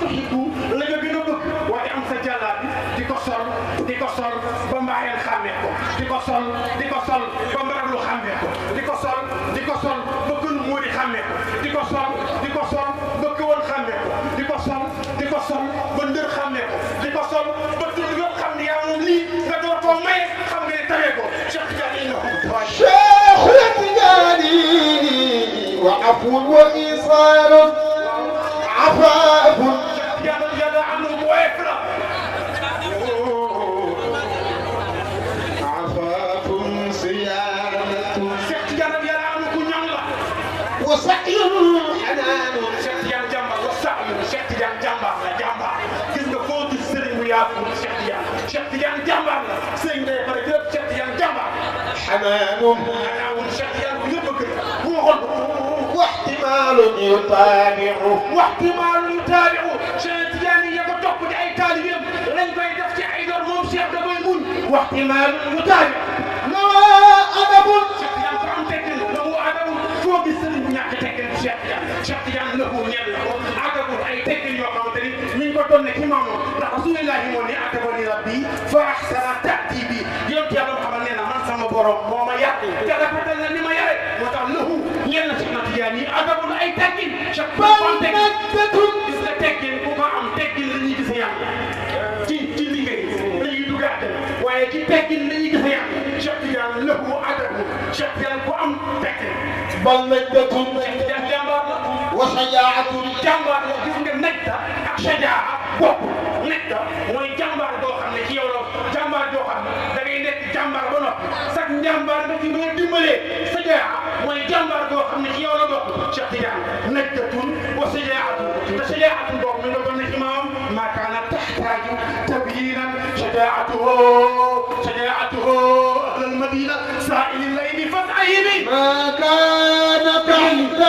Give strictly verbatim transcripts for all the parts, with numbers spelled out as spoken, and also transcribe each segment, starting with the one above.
tuxibu la nga gën a bëgg waaye am sa jàllaat bi di ko sol di ko sol ba mbaayeen xàmmee ko di ko sol di ko sol ba mbaraglu xàmmee ko di ko sol di ko sol ba gënu muuri xàmmee ko di ko sol di ko sol ba këwoon xàmmee ko di ko sol di ko sol ba ndër xàmmee ko di ko sol ba tur yëpp xam ne yaa moom lii nga door koo may xam nga ne tawee ko Cheikh Tidiane na ko Cheikh Tidiane wa afun wa isaarun afaafun yàlla yàlla am na woyof la afaafun siyaanatun Cheikh Tidiane yàlla am na ku ñam la wa sahyun xanaanun Cheikh Tidiane jàmbaar wa sahyun Cheikh Tidiane jàmbaar la jàmbaar gis nga foo gis sëriñ bu yaatu Cheikh Tidiane Cheikh Tidiane jàmbaar la sëriñ day pare lépp Cheikh Tidiane jàmbaar xanaanun xanaanun Cheikh Tidiane bu ñëpp a gën bu waxoon واحتمال يتابع واحتمال يتابع Cheikh Tidiane ya ko topp di ay taalibeem lañ koy def ci ay dor moom Cheikh da koy muñ واحتمال يتابع نوى أدب Cheikh Tidiane ko am teggin la mu adabul foo gis sëriñ bu ñàkk teggin Cheikh Tidiane Cheikh Tidiane la mu ñel la ko adabul ay teggin yoo xamante ni mi ngi ko doon ne ci maamoom ndax Rasulullahi moo ne adabani rabbi fa ahsana ta'dibi yonent Yàlla Muhammad nee na man sama borom moo ma yar te rafetal na ni ma yare moo tax lahu ñel na Cheikh Tidiane yi adabul ay teggin Cheikh Tidiane gis nga teggin bu ko am teggin la ñuy gis yàlla ci ci liggéey dañuy dugaat waaye ci teggin la ñuy gis yàlla Cheikh Tidiane lahu adabu Cheikh Tidiane ku am teggin بل نجدة Cheikh Tidiane jàmbaar la وشجاعة jàmbaar la gis nga nekta ak sajaa bopp nekta mooy jàmbaar boo xam ne ci yow la jàmbaar boo xam ne da ngay nekk jàmbaar ba noppi sax njàmbaar nga ci mën a dimbalee sajaa mooy jàmbaar boo xam ne ci yow la bokk Cheikh Tidiane nektatun wa sajaatun te sajaatun boobu mi nga doon ne imaam maa kaana taxtaaju tabyinan sajaatuhu sajaatuhu ahlal madina saa'ili layli fat'ayni ما كان تحت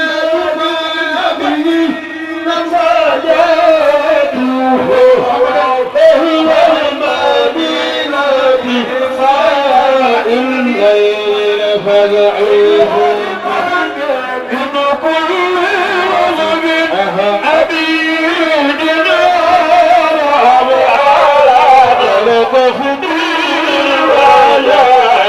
الليل فدعيه من كل وزن عبيدنا وعلى تفضيل ولا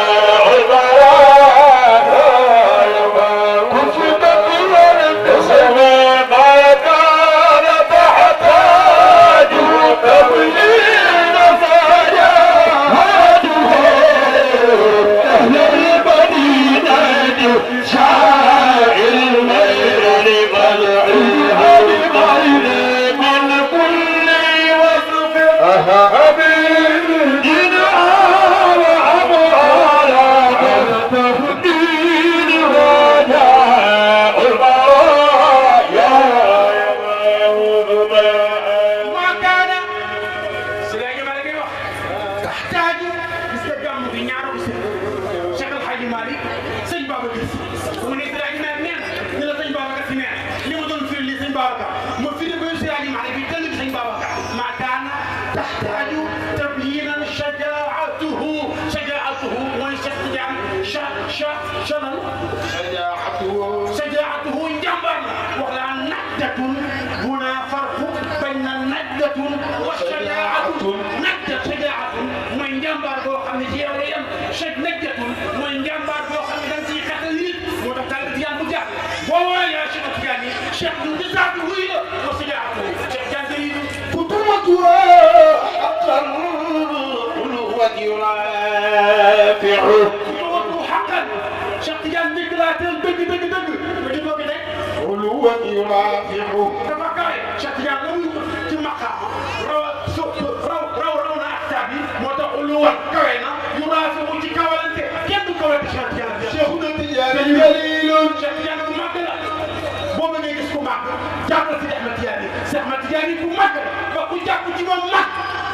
حقا Cheikh Tidiane dégg laa teel dëgg dëgg dëgg ma di ko gi rek علوا يرافع dafa kawe Cheikh Tidiane la muy ci maqaama raw su raw raw raw na aktaab yi moo tax uluwan kawe na yu raafiu ci kawalante kenn du kawal Cheikh Tidiane Cheikh Tidiane jalilun Cheikh Tidiane ku màgg la boo bëggee gis ku màgg jàppal si Ahmed Tidiane Cheikh Ahmed Tidiane ku màgg ba ku jàpp ci moom màgg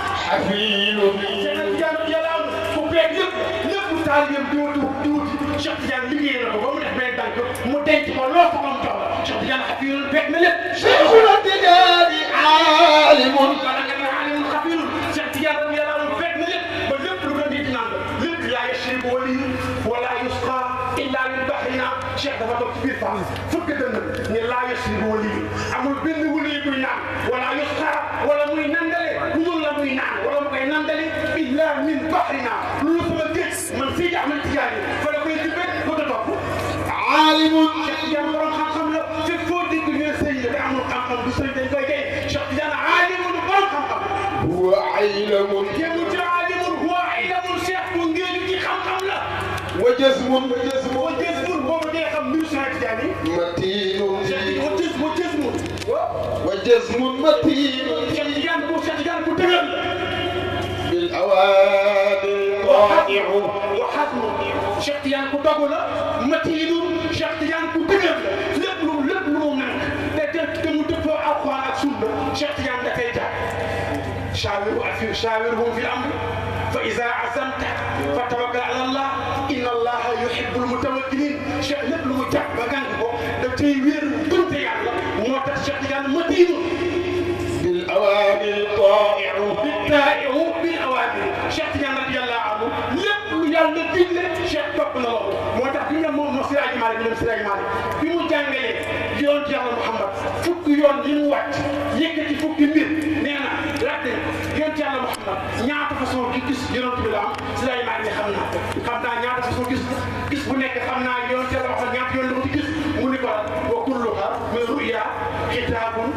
حفيل Cheikh Tidiane yàlla am ku feeg lépp lépp taalibeem di wuti di wuti Cheikh Tidiane liggéey na ko ba mu def benn tànk mu denc ko loo ko moom jox la Cheikh Tidiane xafiirul fekk na lépp شيخ Tidiane عالم wala nga ne aalimul xafiirul Cheikh Tidiane yàlla am fekk na lépp ba lépp lu doon di naan lépp laa yashribu wali wala yusqa illa min bahrina Cheikh dafa toog ci biir Fass fukk dënn ne laa yashribu wali amul benn wali buy naan wala yusqa baxrina loolu sama géej man Seydi Ahmed Tidiane fa la koy jubbe bëgg a topp aalimun Cheikh Tidiane borom xam-xam la fekk foo dégg ñu ne sëñ la te amul xam-xam du sëñ dañ koy jey Cheikh Tidiane aalimun borom xam-xam huwa aylamun jéemu ci aalimun huwa aylamun Cheikh bu ngéeju ci xam-xam la wa jazmun wa jazmun boo jësmul boobu dee xam mbiru Cheikh Tidiane matinun yi wa jës wa jësmul wa jazmun matinun Cheikh Tidiane bu Cheikh Tidiane bu dëgër bil awaadi qaa'i'u wa xasmu Cheikh Tidiane ku dogu la matiinu Cheikh Tidiane ku dëgër la lépp lu lépp lu mu nank te te te mu dëppoo Alxuraan ak sunna Cheikh Tidiane da koy jaar shaawiru fi shaawirhum fil amri fa izaa azamta fa tawakkal ala Allah inna Allaha yuhibbul mutawakkiliin Cheikh lépp lu mu jàpp ba gànc ko daf cay wéer gënte yàlla moo tax Cheikh Tidiane matiinu bil awaadi qaa'i'u taa'i'u bil awaamir Cheikh Tidiane radiyallahu anhu lépp lu yàlla digle Cheikh topp na loolu moo tax bi nga moom moo Siraaji Maalik bi dem Siraaji Maalik bi mu jàngalee yoon ci Yàlla Muhammad fukki yoon yi mu wàcc yëkkati fukki mbir nee na laaj nañ yoon ci Yàlla Muhammad ñaata façon gi gis yonent bi la am Siraaji Maalik ne xam naa xam naa ñaata façon gis gis bu nekk xam naa yoon ci Yàlla Muhammad ñaata yoon la ko ci gis mu ni ko wa kulluha min ru'ya kitaabun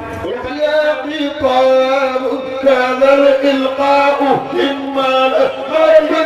يا بطاب كذا الإلقاء إما الأخبار